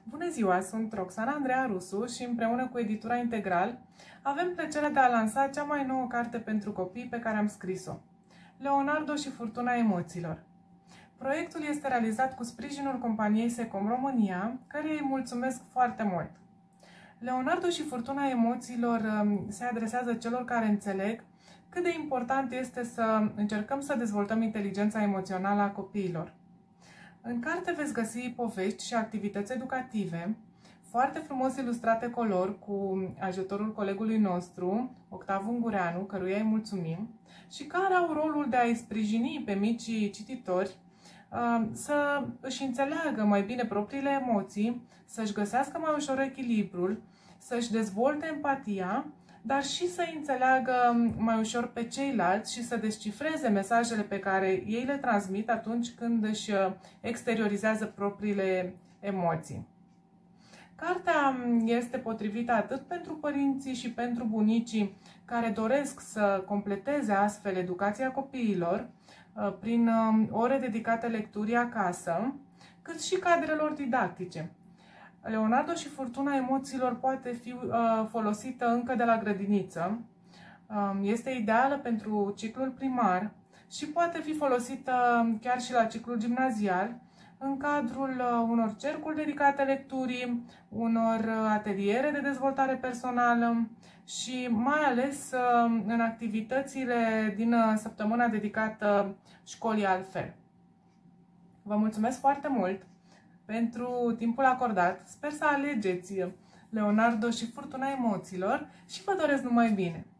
Bună ziua, sunt Roxana Andreea Rusu și împreună cu Editura Integral avem plăcerea de a lansa cea mai nouă carte pentru copii pe care am scris-o, Leonardo și furtuna emoțiilor. Proiectul este realizat cu sprijinul companiei Secom România, care îi mulțumesc foarte mult. Leonardo și furtuna emoțiilor se adresează celor care înțeleg cât de important este să încercăm să dezvoltăm inteligența emoțională a copiilor. În carte veți găsi povești și activități educative, foarte frumos ilustrate color, cu ajutorul colegului nostru, Octav Ungureanu, căruia îi mulțumim, și care au rolul de a-i sprijini pe micii cititori să își înțeleagă mai bine propriile emoții, să-și găsească mai ușor echilibrul, să-și dezvolte empatia, dar și să înțeleagă mai ușor pe ceilalți și să descifreze mesajele pe care ei le transmit atunci când își exteriorizează propriile emoții. Cartea este potrivită atât pentru părinții și pentru bunicii care doresc să completeze astfel educația copiilor prin ore dedicate lecturii acasă, cât și cadrelor didactice. Leonardo și furtuna emoțiilor poate fi folosită încă de la grădiniță. Este ideală pentru ciclul primar și poate fi folosită chiar și la ciclul gimnazial, în cadrul unor cercuri dedicate lecturii, unor ateliere de dezvoltare personală și mai ales în activitățile din săptămâna dedicată școlii altfel. Vă mulțumesc foarte mult pentru timpul acordat. Sper să alegeți Leonardo și furtuna emoțiilor și vă doresc numai bine!